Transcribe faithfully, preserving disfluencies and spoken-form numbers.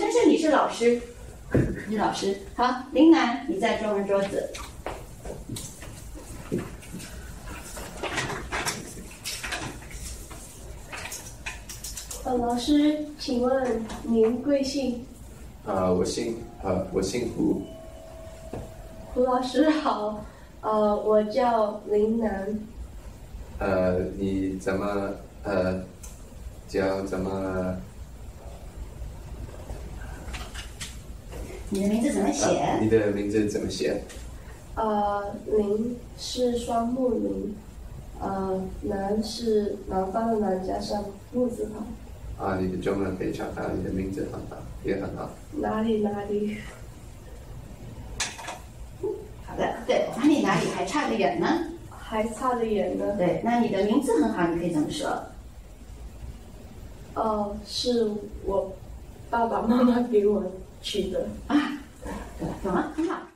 但是你是老师，你是老师。好，林楠，你在中文桌子。 呃，老师，请问您贵姓？ 呃，我姓呃，我姓胡。 胡老师好，呃，我叫林楠。 呃，你怎么呃叫怎么？ 你的名字怎么写？ 呃、你的名字怎么写？ 呃，林是双木林，呃，南是南方的南加上木字旁。 啊，你的中文非常好，你的名字很好，也很好。 哪里哪里？ 好的，对，哪里哪里还差得远呢？ 还差得远呢。 对，那你的名字很好，你可以这么说。 哦，是我爸爸妈妈给我取的。 啊，对，对，懂了，很好。